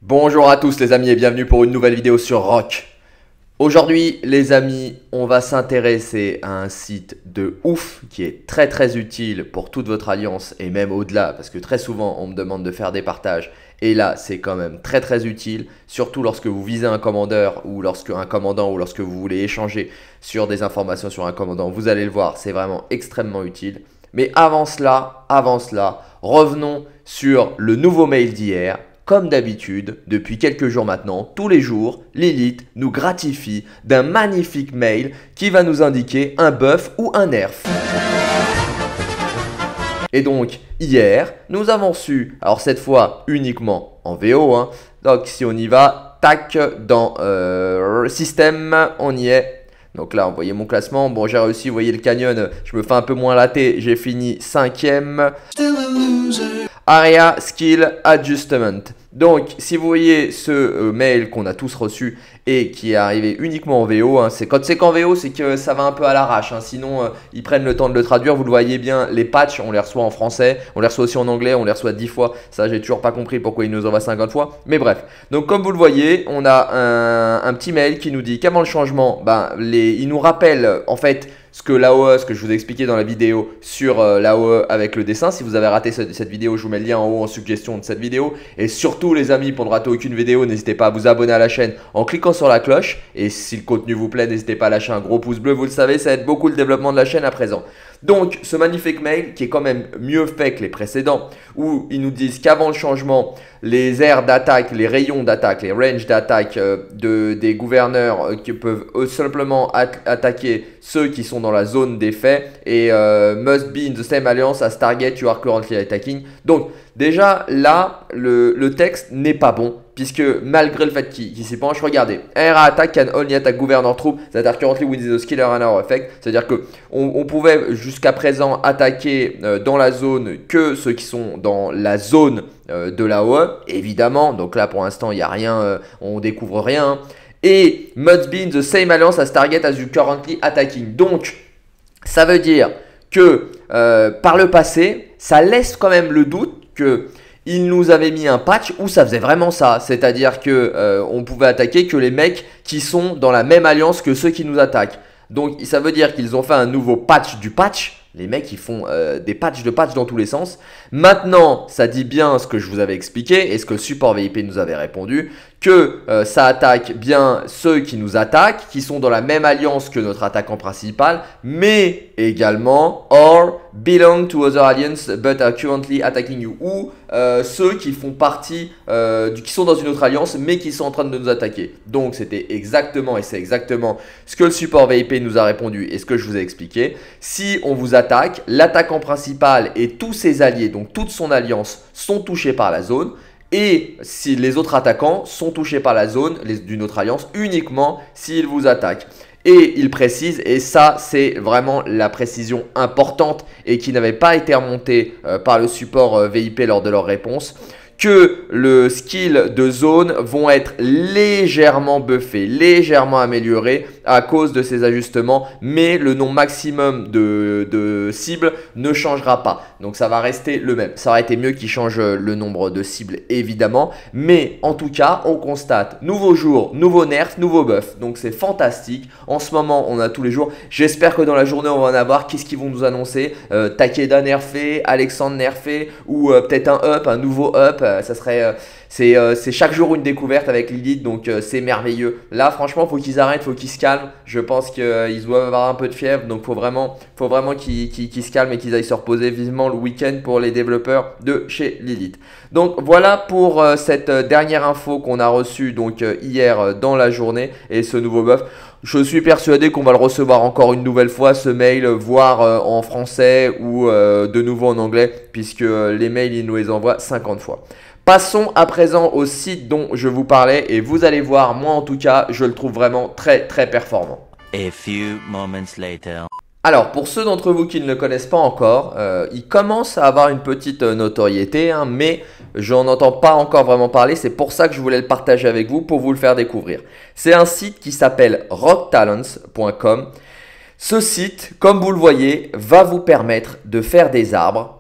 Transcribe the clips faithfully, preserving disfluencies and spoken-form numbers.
Bonjour à tous les amis et bienvenue pour une nouvelle vidéo sur Rock. Aujourd'hui les amis, on va s'intéresser à un site de ouf qui est très très utile pour toute votre alliance et même au-delà parce que très souvent on me demande de faire des partages et là c'est quand même très très utile, surtout lorsque vous visez un commandeur ou lorsque un commandant ou lorsque vous voulez échanger sur des informations sur un commandant. Vous allez le voir, c'est vraiment extrêmement utile. Mais avant cela, avant cela, revenons sur le nouveau mail d'hier. Comme d'habitude, depuis quelques jours maintenant, tous les jours, Lilith nous gratifie d'un magnifique mail qui va nous indiquer un buff ou un nerf. Et donc, hier, nous avons su, alors cette fois uniquement en V O, hein, donc si on y va, tac, dans euh, système, on y est. Donc là, vous voyez mon classement. Bon, j'ai réussi, vous voyez le canyon, je me fais un peu moins latter, j'ai fini cinquième. Area Skill Adjustment. Donc, si vous voyez ce euh, mail qu'on a tous reçu et qui est arrivé uniquement en V O, hein, c'est quand c'est qu'en V O, c'est que ça va un peu à l'arrache. Hein, sinon, euh, ils prennent le temps de le traduire. Vous le voyez bien, les patchs, on les reçoit en français, on les reçoit aussi en anglais, on les reçoit dix fois. Ça, j'ai toujours pas compris pourquoi ils nous envoient cinquante fois. Mais bref. Donc, comme vous le voyez, on a un, un petit mail qui nous dit qu'avant le changement, ben, les, il nous rappelle en fait ce que l'A O E, ce que je vous ai expliqué dans la vidéo sur euh, l'A O E avec le dessin. Si vous avez raté ce, cette vidéo, je vous mets le lien en haut en suggestion de cette vidéo. Et surtout les amis, pour ne rater aucune vidéo, n'hésitez pas à vous abonner à la chaîne en cliquant sur la cloche. Et si le contenu vous plaît, n'hésitez pas à lâcher un gros pouce bleu. Vous le savez, ça aide beaucoup le développement de la chaîne à présent. Donc ce magnifique mail qui est quand même mieux fait que les précédents, où ils nous disent qu'avant le changement, les aires d'attaque, les rayons d'attaque, les ranges d'attaque euh, de, des gouverneurs euh, qui peuvent eux, simplement at attaquer ceux qui sont dans la zone des faits et euh, must be in the same alliance as target you are currently attacking. Donc déjà là, le, le texte n'est pas bon. Puisque malgré le fait qu'il qu s'y penche, regardez, Air attack can only attack governor troop that are currently within the skill and our effect. C'est-à-dire que on, on pouvait jusqu'à présent attaquer euh, dans la zone que ceux qui sont dans la zone euh, de l'A O E, évidemment. Donc là pour l'instant il n'y a rien, euh, on découvre rien. Hein. Et must be in the same alliance as target as you currently attacking. Donc ça veut dire que euh, par le passé, ça laisse quand même le doute que il nous avait mis un patch où ça faisait vraiment ça. C'est-à-dire qu'on euh, pouvait attaquer que les mecs qui sont dans la même alliance que ceux qui nous attaquent. Donc ça veut dire qu'ils ont fait un nouveau patch du patch. Les mecs ils font euh, des patchs de patch dans tous les sens. Maintenant ça dit bien ce que je vous avais expliqué et ce que le support V I P nous avait répondu. Que euh, ça attaque bien ceux qui nous attaquent, qui sont dans la même alliance que notre attaquant principal, mais également or belong to other alliance but are currently attacking you, ou euh, ceux qui font partie, euh, du, qui sont dans une autre alliance mais qui sont en train de nous attaquer. Donc c'était exactement et c'est exactement ce que le support V I P nous a répondu et ce que je vous ai expliqué. Si on vous attaque, l'attaquant principal et tous ses alliés, donc toute son alliance, sont touchés par la zone. Et si les autres attaquants sont touchés par la zone d'une autre alliance uniquement s'ils vous attaquent. Et il précise, et ça c'est vraiment la précision importante et qui n'avait pas été remontée euh, par le support euh, V I P lors de leur réponse, que le skill de zone vont être légèrement buffés, légèrement améliorés à cause de ces ajustements, mais le nombre maximum de, de cibles ne changera pas. Donc ça va rester le même. Ça aurait été mieux qu'ils changent le nombre de cibles évidemment, mais en tout cas on constate nouveau jour, nouveau nerf, nouveau buff. Donc c'est fantastique. En ce moment on a tous les jours. J'espère que dans la journée on va en avoir. Qu'est-ce qu'ils vont nous annoncer? euh, Takeda nerfé, Alexandre nerfé, ou euh, peut-être un up, un nouveau up. Ça serait, euh, c'est euh, chaque jour une découverte avec Lilith, donc euh, c'est merveilleux. Là franchement faut qu'ils arrêtent, faut qu'ils se calment. Je pense qu'ils euh, doivent avoir un peu de fièvre, donc faut vraiment, faut vraiment qu'ils qu'ils, qu'ils se calment et qu'ils aillent se reposer vivement le week-end pour les développeurs de chez Lilith. Donc voilà pour euh, cette euh, dernière info qu'on a reçue donc euh, hier euh, dans la journée et ce nouveau buff. Je suis persuadé qu'on va le recevoir encore une nouvelle fois ce mail, voire euh, en français ou euh, de nouveau en anglais, puisque euh, les mails ils nous les envoient cinquante fois. Passons à présent au site dont je vous parlais et vous allez voir, moi en tout cas, je le trouve vraiment très très performant. A few moments later. Alors, pour ceux d'entre vous qui ne le connaissent pas encore, euh, il commence à avoir une petite euh, notoriété, hein, mais je n'en entends pas encore vraiment parler. C'est pour ça que je voulais le partager avec vous, pour vous le faire découvrir. C'est un site qui s'appelle rock talents point com. Ce site, comme vous le voyez, va vous permettre de faire des arbres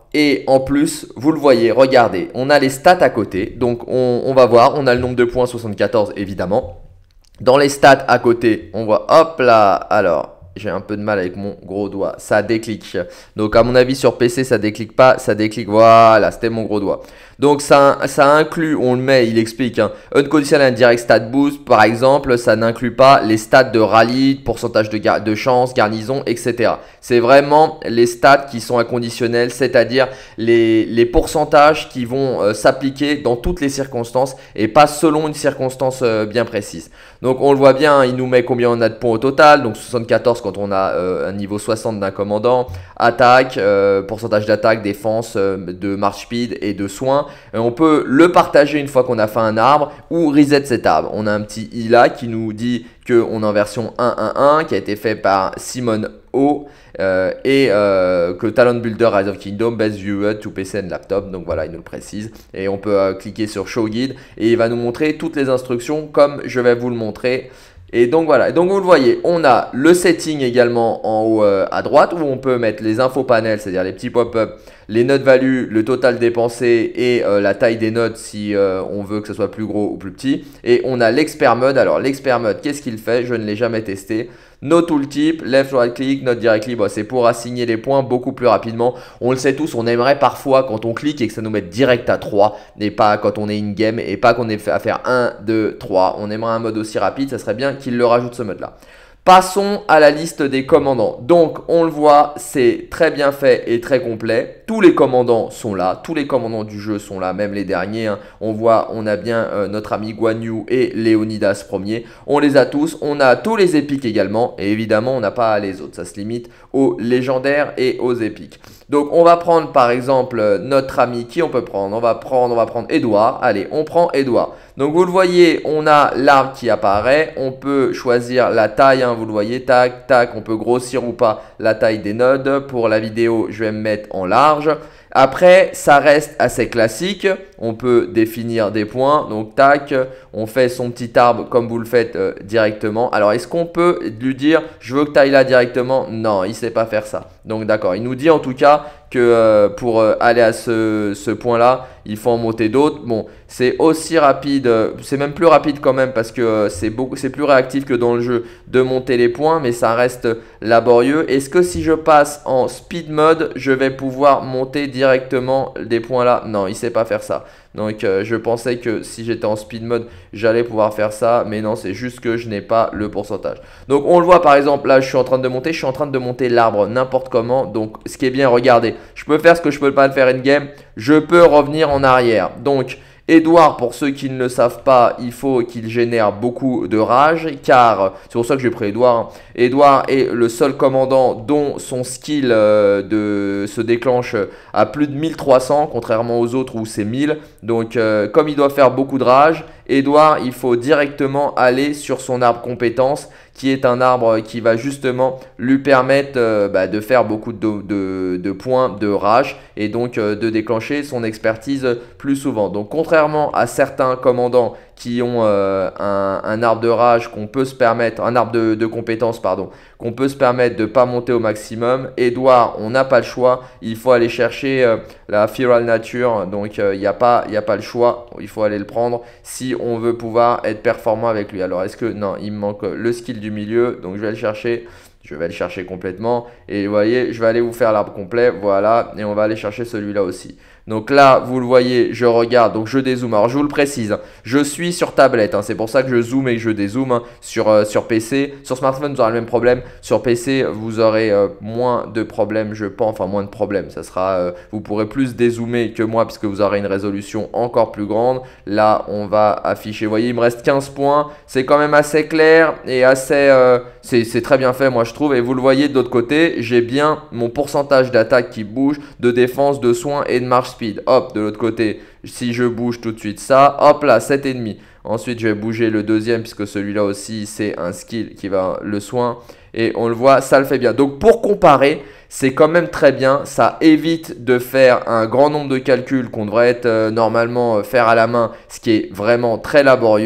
Et en plus, vous le voyez, regardez, on a les stats à côté. Donc on, on va voir, on a le nombre de points soixante-quatorze évidemment. Dans les stats à côté, on voit, hop là, alors... J'ai un peu de mal avec mon gros doigt. Ça déclic. Donc, à mon avis, sur P C, ça déclic pas. Ça déclic. Voilà, c'était mon gros doigt. Donc, ça, ça inclut, on le met, il explique. Hein, Unconditional Indirect Stat Boost, par exemple, ça n'inclut pas les stats de rallye, pourcentage de, de chance, garnison, et cetera. C'est vraiment les stats qui sont inconditionnels, c'est-à-dire les, les pourcentages qui vont euh, s'appliquer dans toutes les circonstances et pas selon une circonstance euh, bien précise. Donc, on le voit bien, il nous met combien on a de points au total. Donc, soixante-quatorze quand on a euh, un niveau soixante d'un commandant. Attaque, euh, pourcentage d'attaque, défense, euh, de march speed et de soins. Et on peut le partager une fois qu'on a fait un arbre ou reset cet arbre. On a un petit i là qui nous dit qu'on est en version un point un point un qui a été fait par Simon O euh, et euh, que Talent Builder Rise of Kingdom best viewed to P C and laptop. Donc voilà, il nous le précise. Et on peut euh, cliquer sur Show Guide et il va nous montrer toutes les instructions comme je vais vous le montrer. Et donc voilà, et donc vous le voyez, on a le setting également en haut euh, à droite où on peut mettre les infos panels, c'est-à-dire les petits pop-up, les notes value, le total dépensé et euh, la taille des notes si euh, on veut que ce soit plus gros ou plus petit. Et on a l'expert mode. Alors l'expert mode, qu'est-ce qu'il fait? Je ne l'ai jamais testé. No tooltip, left right click, not directly, bon, c'est pour assigner les points beaucoup plus rapidement. On le sait tous, on aimerait parfois quand on clique et que ça nous mette direct à trois et pas quand on est in-game et pas qu'on ait à faire un, deux, trois. On aimerait un mode aussi rapide, ça serait bien qu'il le rajoute ce mode-là. Passons à la liste des commandants. Donc, on le voit, c'est très bien fait et très complet. Tous les commandants sont là. Tous les commandants du jeu sont là, même les derniers. Hein. On voit, on a bien euh, notre ami Guan Yu et Léonidas Ier. On les a tous. On a tous les épiques également. Et évidemment, on n'a pas les autres. Ça se limite aux légendaires et aux épiques. Donc, on va prendre par exemple notre ami. Qui on peut prendre? On va prendre, on va prendre Edouard. Allez, on prend Edouard. Donc, vous le voyez, on a l'arbre qui apparaît. On peut choisir la taille, hein, vous le voyez, tac, tac. On peut grossir ou pas la taille des nodes. Pour la vidéo, je vais me mettre en large. Après, ça reste assez classique. On peut définir des points. Donc, tac, on fait son petit arbre comme vous le faites euh, directement. Alors, est-ce qu'on peut lui dire, je veux que tu ailles là directement? Non, il ne sait pas faire ça. Donc, d'accord. Il nous dit en tout cas que euh, pour euh, aller à ce, ce point-là, il faut en monter d'autres. Bon, c'est aussi rapide, euh, c'est même plus rapide quand même parce que euh, c'est beaucoup, c'est plus réactif que dans le jeu de monter les points, mais ça reste laborieux. Est-ce que si je passe en speed mode, je vais pouvoir monter directement des points là? Non, il sait pas faire ça. Donc euh, je pensais que si j'étais en speed mode, j'allais pouvoir faire ça, mais non, c'est juste que je n'ai pas le pourcentage. Donc on le voit par exemple, là je suis en train de monter, je suis en train de monter l'arbre n'importe comment. Donc ce qui est bien, regardez, je peux faire ce que je peux pas le faire in-game, je peux revenir en arrière. Donc Edouard, pour ceux qui ne le savent pas, il faut qu'il génère beaucoup de rage, car c'est pour ça que j'ai pris Edouard. Hein. Edouard est le seul commandant dont son skill euh, de, se déclenche à plus de mille trois cents, contrairement aux autres où c'est mille. Donc euh, comme il doit faire beaucoup de rage, Edouard, il faut directement aller sur son arbre compétence, qui est un arbre qui va justement lui permettre euh, bah, de faire beaucoup de, de, de points de rage et donc euh, de déclencher son expertise plus souvent. Donc contrairement à certains commandants qui ont euh, un, un arbre de rage qu'on peut se permettre, un arbre de, de compétences pardon, qu'on peut se permettre de ne pas monter au maximum, Edouard, on n'a pas le choix, il faut aller chercher euh, la Feral Nature, donc il euh, n'y a, pas, y a pas le choix, il faut aller le prendre si on veut pouvoir être performant avec lui. Alors est-ce que, non, il me manque le skill du milieu, donc je vais le chercher. Je vais le chercher complètement et vous voyez, je vais aller vous faire l'arbre complet, voilà, et on va aller chercher celui-là aussi. Donc là, vous le voyez, je regarde, donc je dézoome. Alors je vous le précise, hein, je suis sur tablette, hein, c'est pour ça que je zoome et que je dézoome hein, sur, euh, sur P C. Sur smartphone, vous aurez le même problème. Sur P C, vous aurez euh, moins de problèmes, je pense, enfin moins de problèmes. Ça sera, euh, vous pourrez plus dézoomer que moi puisque vous aurez une résolution encore plus grande. Là, on va afficher, vous voyez, il me reste quinze points. C'est quand même assez clair et assez, euh, c'est très bien fait, moi je trouve. Et vous le voyez de l'autre côté, j'ai bien mon pourcentage d'attaque qui bouge, de défense, de soins et de marche speed. Hop, de l'autre côté, si je bouge tout de suite ça, hop là, sept virgule cinq. Ensuite, je vais bouger le deuxième puisque celui-là aussi, c'est un skill qui va le soin. Et on le voit, ça le fait bien. Donc, pour comparer, c'est quand même très bien. Ça évite de faire un grand nombre de calculs qu'on devrait être euh, normalement euh, faire à la main, ce qui est vraiment très laborieux.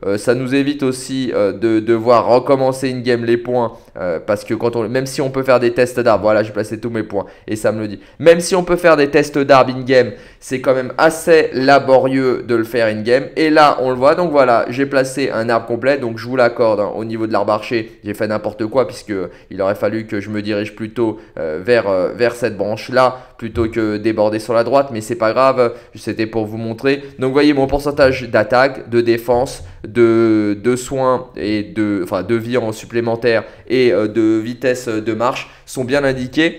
Euh, ça nous évite aussi euh, de devoir recommencer une game les points. Euh, parce que quand on, même si on peut faire des tests d'arbres, voilà, j'ai placé tous mes points et ça me le dit. Même si on peut faire des tests d'arbres in-game, c'est quand même assez laborieux de le faire in-game. Et là, on le voit. Donc voilà, j'ai placé un arbre complet. Donc je vous l'accorde, hein, au niveau de l'arbre archer, j'ai fait n'importe quoi puisque il aurait fallu que je me dirige plutôt euh, vers, euh, vers cette branche-là plutôt que déborder sur la droite. Mais c'est pas grave, c'était pour vous montrer. Donc vous voyez mon pourcentage d'attaque, de défense, de, de soins et de, enfin, de vie en supplémentaire et de vitesse de marche sont bien indiqués.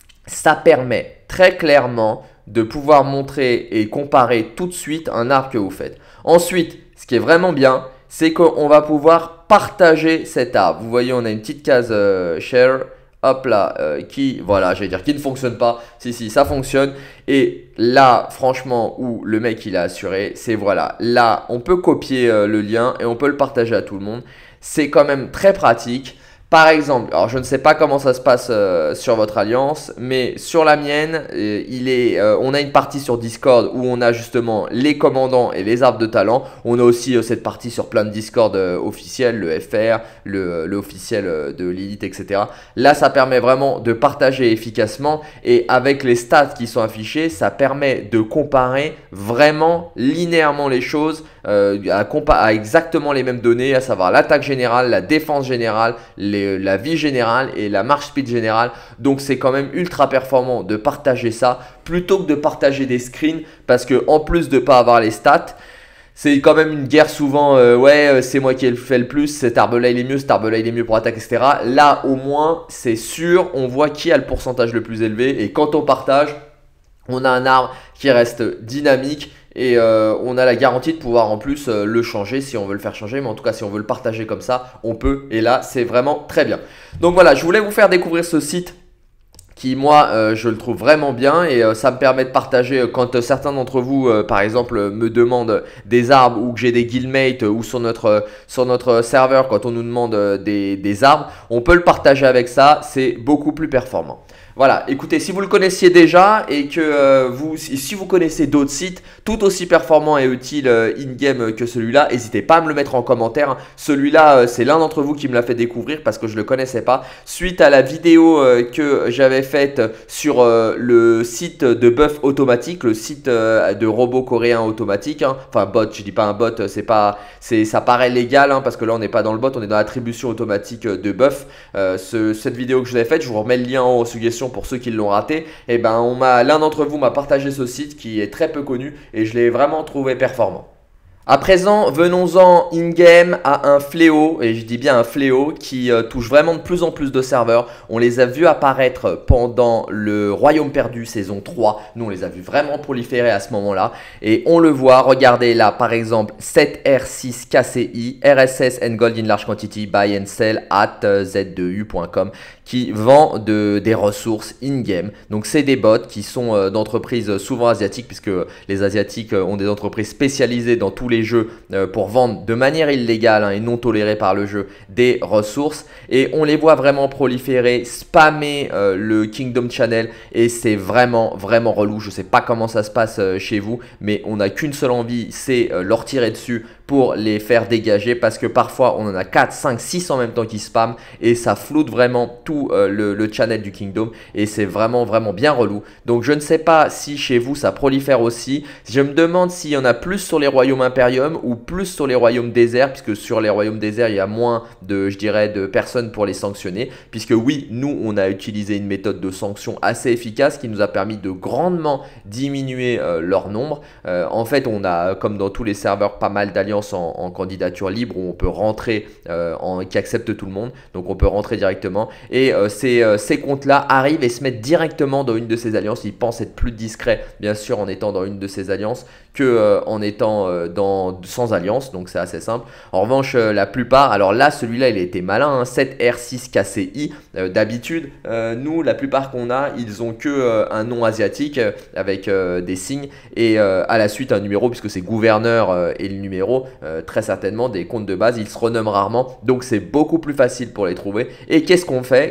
Ça permet très clairement de pouvoir montrer et comparer tout de suite un arbre que vous faites. Ensuite, ce qui est vraiment bien, c'est qu'on va pouvoir partager cet arbre. Vous voyez, on a une petite case euh, share. Hop là, euh, qui, voilà, j'allais dire qui ne fonctionne pas. Si, si, ça fonctionne. Et là, franchement, où le mec il a assuré, c'est voilà. Là, on peut copier euh, le lien et on peut le partager à tout le monde. C'est quand même très pratique. Par exemple, alors je ne sais pas comment ça se passe euh, sur votre alliance, mais sur la mienne, euh, il est, euh, on a une partie sur Discord où on a justement les commandants et les arbres de talent. On a aussi euh, cette partie sur plein de Discord euh, officiels, le F R, le, le officiel euh, de Lilith, et cetera. Là, ça permet vraiment de partager efficacement et avec les stats qui sont affichés, ça permet de comparer vraiment linéairement les choses euh, à, à exactement les mêmes données, à savoir l'attaque générale, la défense générale, les la vie générale et la marche speed générale. Donc c'est quand même ultra performant de partager ça plutôt que de partager des screens parce que en plus de pas avoir les stats, c'est quand même une guerre souvent, euh, ouais c'est moi qui ai fait le plus, cet arbre là il est mieux, cet arbre là il est mieux pour attaque, et cetera. Là au moins c'est sûr, on voit qui a le pourcentage le plus élevé et quand on partage, on a un arbre qui reste dynamique. Et euh, on a la garantie de pouvoir en plus euh, le changer si on veut le faire changer. Mais en tout cas, si on veut le partager comme ça, on peut. Et là, c'est vraiment très bien. Donc voilà, je voulais vous faire découvrir ce site qui moi euh, je le trouve vraiment bien et euh, ça me permet de partager euh, quand euh, certains d'entre vous euh, par exemple euh, me demandent des arbres ou que j'ai des guildmates euh, ou sur notre, euh, sur notre serveur quand on nous demande euh, des, des arbres, on peut le partager avec ça, c'est beaucoup plus performant. Voilà, écoutez, si vous le connaissiez déjà et que euh, vous, si vous connaissez d'autres sites tout aussi performants et utiles euh, in-game que celui-là, n'hésitez pas à me le mettre en commentaire. Celui-là, euh, c'est l'un d'entre vous qui me l'a fait découvrir parce que je ne le connaissais pas. Suite à la vidéo euh, que j'avais faite sur euh, le site de buff automatique, le site euh, de robot coréen automatique, hein. Enfin bot, je dis pas un bot, c'est pas, c'est, ça paraît légal hein, parce que là on n'est pas dans le bot, on est dans l'attribution automatique de buff. Euh, ce, cette vidéo que je vous ai faite, je vous remets le lien en suggestion pour ceux qui l'ont raté, et ben on m'a l'un d'entre vous m'a partagé ce site qui est très peu connu et je l'ai vraiment trouvé performant. À présent, venons-en in-game à un fléau, et je dis bien un fléau qui euh, touche vraiment de plus en plus de serveurs. On les a vus apparaître pendant le Royaume perdu saison trois. Nous, on les a vus vraiment proliférer à ce moment-là. Et on le voit, regardez là, par exemple, sept R six K C I, R S S and Gold in Large Quantity, buy and sell at z deux u point com, qui vend de, des ressources in-game. Donc, c'est des bots qui sont euh, d'entreprises souvent asiatiques, puisque les Asiatiques ont des entreprises spécialisées dans tous les les jeux euh, pour vendre de manière illégale hein, et non tolérée par le jeu des ressources et on les voit vraiment proliférer, spammer euh, le Kingdom Channel et c'est vraiment vraiment relou. Je sais pas comment ça se passe euh, chez vous mais on n'a qu'une seule envie, c'est euh, leur tirer dessus pour les faire dégager parce que parfois on en a quatre, cinq, six en même temps qui spam et ça floute vraiment tout euh, le, le channel du Kingdom et c'est vraiment vraiment bien relou. Donc je ne sais pas si chez vous ça prolifère aussi. Je me demande s'il y en a plus sur les royaumes impériums ou plus sur les royaumes déserts puisque sur les royaumes déserts il y a moins de, je dirais, de personnes pour les sanctionner puisque oui, nous on a utilisé une méthode de sanction assez efficace qui nous a permis de grandement diminuer euh, leur nombre. Euh, en fait on a comme dans tous les serveurs pas mal d'alliances En, en candidature libre où on peut rentrer euh, en, qui accepte tout le monde donc on peut rentrer directement et euh, ces, euh, ces comptes là arrivent et se mettent directement dans une de ces alliances. Ils pensent être plus discrets bien sûr en étant dans une de ces alliances que euh, en étant euh, dans, sans alliance donc c'est assez simple. En revanche euh, la plupart, alors là celui là il a été malin hein, sept R six K C I euh, d'habitude euh, nous la plupart qu'on a ils ont que euh, un nom asiatique euh, avec euh, des signes et euh, à la suite un numéro puisque c'est gouverneur euh, et le numéro Euh, très certainement des comptes de base, ils se renomment rarement donc c'est beaucoup plus facile pour les trouver. Et qu'est-ce qu'on fait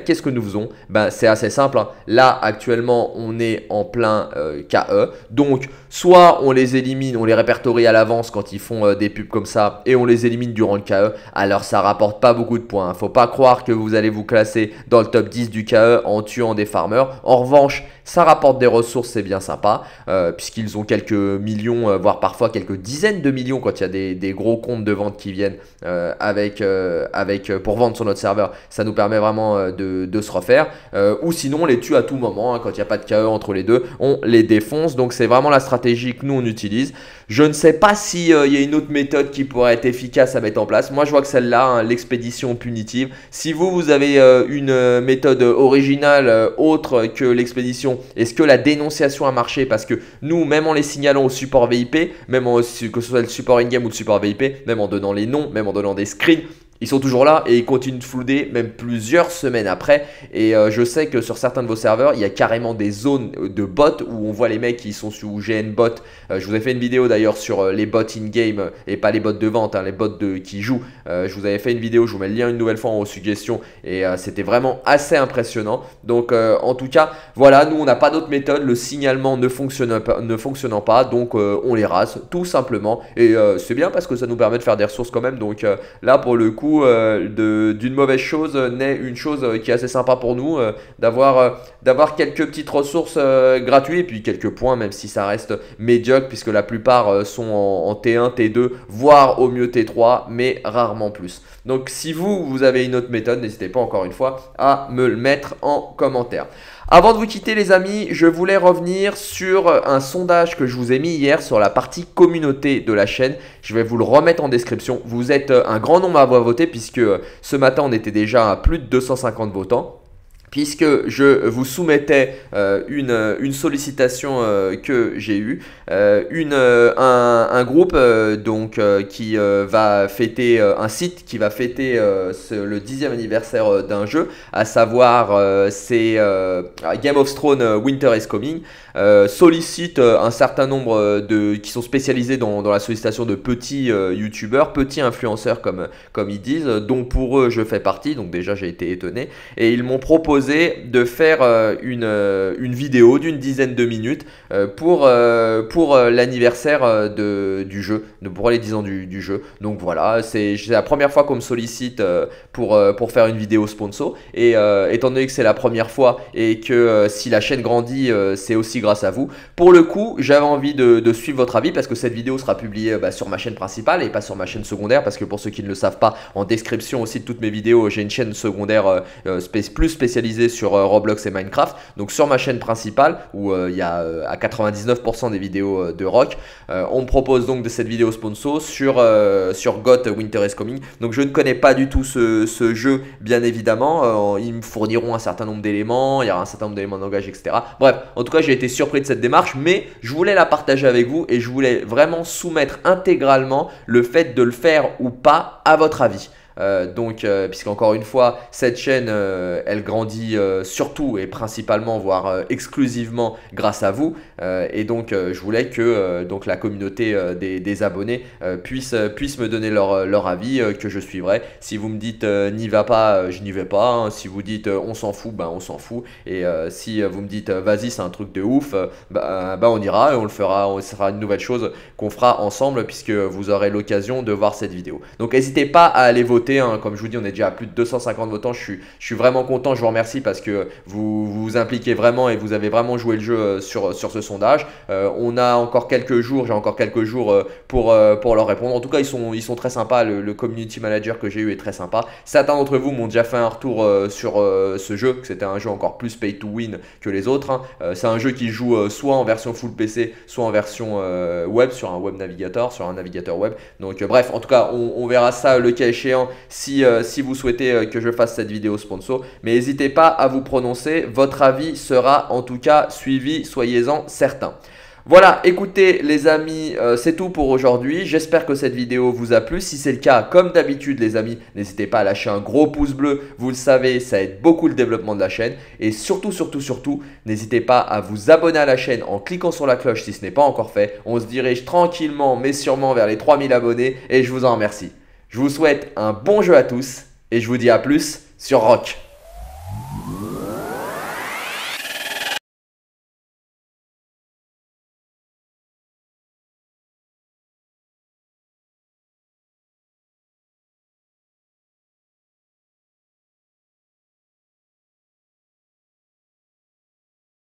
fait, qu'est-ce que nous faisons? Ben, c'est assez simple, hein. Là, actuellement, on est en plein euh, K E. Donc, soit on les élimine, on les répertorie à l'avance quand ils font euh, des pubs comme ça et on les élimine durant le K E. Alors, ça rapporte pas beaucoup de points, hein. Faut pas croire que vous allez vous classer dans le top dix du K E en tuant des farmers. En revanche, ça rapporte des ressources, c'est bien sympa, euh, puisqu'ils ont quelques millions, euh, voire parfois quelques dizaines de millions quand il y a des, des gros comptes de vente qui viennent euh, avec, euh, avec, euh, pour vendre sur notre serveur. Ça nous permet vraiment euh, de, de se refaire. Euh, ou sinon, on les tue à tout moment, hein, quand il n'y a pas de K E entre les deux, on les défonce. Donc, c'est vraiment la stratégie que nous, on utilise. Je ne sais pas s'il euh, y a une autre méthode qui pourrait être efficace à mettre en place. Moi, je vois que celle-là, hein, l'expédition punitive. Si vous, vous avez euh, une euh, méthode originale euh, autre que l'expédition, est-ce que la dénonciation a marché? Parce que nous, même en les signalant au support V I P, même en, que ce soit le support in-game ou le support V I P, même en donnant les noms, même en donnant des screens, ils sont toujours là et ils continuent de flouder même plusieurs semaines après. Et euh, je sais que sur certains de vos serveurs, il y a carrément des zones de bots où on voit les mecs qui sont sous G N bot. Euh, je vous ai fait une vidéo d'ailleurs sur euh, les bots in-game et pas les bots de vente, hein, les bots de, qui jouent. Euh, je vous avais fait une vidéo, je vous mets le lien une nouvelle fois en suggestion et euh, c'était vraiment assez impressionnant. Donc euh, en tout cas, voilà, nous on n'a pas d'autre méthode. Le signalement ne fonctionne pas, ne fonctionnant pas, donc euh, on les rase tout simplement. Et euh, c'est bien parce que ça nous permet de faire des ressources quand même. Donc euh, là pour le coup, Euh, d'une mauvaise chose naît une chose qui est assez sympa pour nous, euh, d'avoir euh, d'avoir quelques petites ressources euh, gratuites et puis quelques points, même si ça reste médiocre puisque la plupart euh, sont en, en T un, T deux, voire au mieux T trois, mais rarement plus. Donc si vous, vous avez une autre méthode, n'hésitez pas encore une fois à me le mettre en commentaire. Avant de vous quitter les amis, je voulais revenir sur un sondage que je vous ai mis hier sur la partie communauté de la chaîne. Je vais vous le remettre en description. Vous êtes un grand nombre à avoir voté puisque ce matin on était déjà à plus de deux cent cinquante votants. Puisque je vous soumettais euh, une, une sollicitation euh, que j'ai eue, euh, une, euh, un, un groupe euh, donc, euh, qui euh, va fêter, euh, un site qui va fêter euh, ce, le dixième anniversaire euh, d'un jeu, à savoir euh, c'est euh, Game of Thrones Winter is Coming, euh, sollicite euh, un certain nombre de qui sont spécialisés dans, dans la sollicitation de petits euh, youtubeurs, petits influenceurs comme, comme ils disent, dont pour eux je fais partie, donc déjà j'ai été étonné, et ils m'ont proposé de faire euh, une, euh, une vidéo d'une dizaine de minutes euh, pour, euh, pour euh, l'anniversaire euh, du jeu, de, pour les dix ans du, du jeu. Donc voilà, c'est la première fois qu'on me sollicite euh, pour, euh, pour faire une vidéo sponsor. Et euh, étant donné que c'est la première fois et que euh, si la chaîne grandit, euh, c'est aussi grâce à vous. Pour le coup, j'avais envie de, de suivre votre avis parce que cette vidéo sera publiée bah, sur ma chaîne principale et pas sur ma chaîne secondaire. Parce que pour ceux qui ne le savent pas, en description aussi de toutes mes vidéos, j'ai une chaîne secondaire euh, spé plus spécialisée sur euh, Roblox et Minecraft. Donc sur ma chaîne principale où il euh, y a euh, à quatre-vingt-dix-neuf pour cent des vidéos euh, de rock, euh, on me propose donc de cette vidéo sponsor sur, euh, sur G O T Winter is Coming. Donc je ne connais pas du tout ce, ce jeu bien évidemment. Euh, ils me fourniront un certain nombre d'éléments, il y aura un certain nombre d'éléments de langage, et cetera. Bref, en tout cas j'ai été surpris de cette démarche, mais je voulais la partager avec vous et je voulais vraiment soumettre intégralement le fait de le faire ou pas à votre avis. Euh, donc, euh, puisqu'encore une fois, cette chaîne, euh, elle grandit euh, surtout et principalement, voire euh, exclusivement grâce à vous. Euh, et donc, euh, je voulais que euh, donc, la communauté euh, des, des abonnés euh, puisse, euh, puisse me donner leur, leur avis, euh, que je suivrai. Si vous me dites euh, n'y va pas, euh, je n'y vais pas. Hein. Si vous dites euh, on s'en fout, ben on s'en fout. Et euh, si vous me dites euh, vas-y, c'est un truc de ouf, euh, ben, ben, on ira et on le fera. On sera une nouvelle chose qu'on fera ensemble puisque vous aurez l'occasion de voir cette vidéo. Donc, n'hésitez pas à aller voter. Hein. Comme je vous dis, on est déjà à plus de deux cent cinquante votants. Je suis, je suis vraiment content. Je vous remercie parce que vous vous, vous impliquez vraiment et vous avez vraiment joué le jeu sur, sur ce sondage. Euh, on a encore quelques jours, j'ai encore quelques jours pour, pour leur répondre. En tout cas, ils sont, ils sont très sympas. Le, le community manager que j'ai eu est très sympa. Certains d'entre vous m'ont déjà fait un retour euh, sur euh, ce jeu, que c'était un jeu encore plus pay to win que les autres. Hein. Euh, C'est un jeu qui joue euh, soit en version full P C, soit en version euh, web, sur un web navigator, sur un navigateur web. Donc, euh, bref, en tout cas, on, on verra ça le cas échéant. Si, euh, si vous souhaitez euh, que je fasse cette vidéo sponsor, mais n'hésitez pas à vous prononcer, votre avis sera en tout cas suivi, soyez-en certains. Voilà, écoutez les amis, euh, c'est tout pour aujourd'hui. J'espère que cette vidéo vous a plu. Si c'est le cas, comme d'habitude les amis, n'hésitez pas à lâcher un gros pouce bleu. Vous le savez, ça aide beaucoup le développement de la chaîne. Et surtout, surtout, surtout, n'hésitez pas à vous abonner à la chaîne en cliquant sur la cloche si ce n'est pas encore fait. On se dirige tranquillement mais sûrement vers les trois mille abonnés et je vous en remercie. Je vous souhaite un bon jeu à tous et je vous dis à plus sur Rock.